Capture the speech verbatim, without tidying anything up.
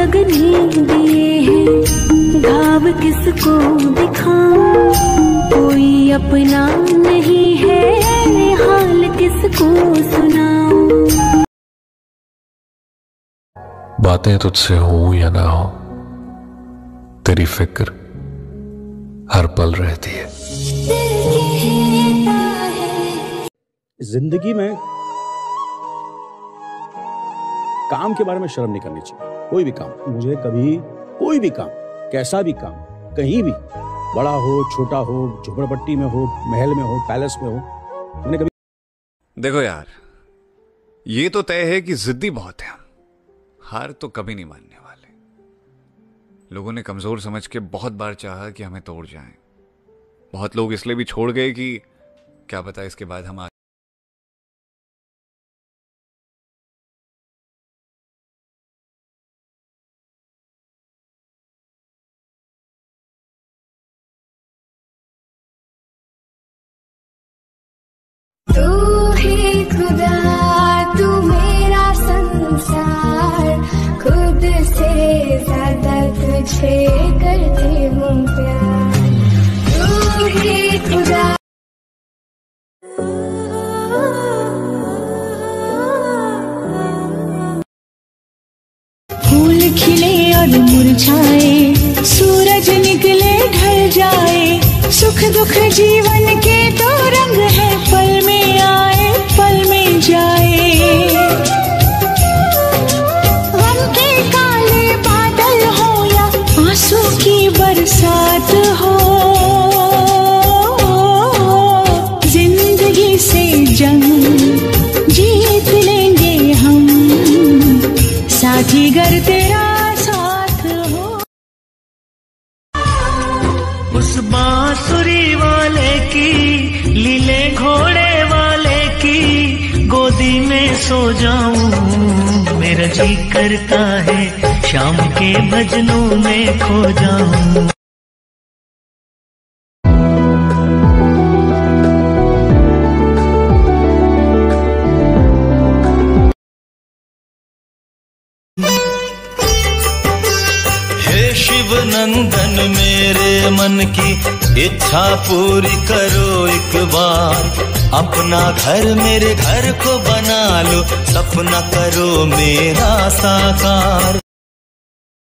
लगने दिए हैं, घाव किसको दिखाऊं, कोई अपना नहीं है, हाल किसको सुनाऊं। बातें तुझसे हो या ना हो, तेरी फिक्र हर पल रहती है। जिंदगी में काम के बारे में शर्म नहीं करनी चाहिए। कोई भी काम, मुझे कभी कोई भी काम, कैसा भी काम, कहीं भी, बड़ा हो छोटा हो, झोपड़पट्टी में हो, महल में हो, पैलेस में हो, मैंने कभी। देखो यार, ये तो तय है कि जिद्दी बहुत है हम, हार तो कभी नहीं मानने वाले। लोगों ने कमजोर समझ के बहुत बार चाहा कि हमें तोड़ जाएं। बहुत लोग इसलिए भी छोड़ गए कि क्या पता इसके बाद हम तू ही खुदा, तू मेरा संसार, खुद से ज्यादा तुझे करती हूँ प्यार। तू ही खुदा। फूल खिले और मुरझाए, सूरज निकले ढल जाए, सुख दुख जीवन के तो रंग है, पल में आए पल में जाए। गम के काले बादल हो या आंसू की बरसात हो, जिंदगी से जंग जीत लेंगे हम, साथी गर तेरा साथ हो। उस बांसुरी वाले की, लीले घोड़े वाले की गोदी में सो जाऊं, मेरा जी करता है शाम के भजनों में खो जाऊं। शिव नंदन मेरे मन की इच्छा पूरी करो एक बार, अपना घर मेरे घर को बना लो, सपना करो मेरा साकार।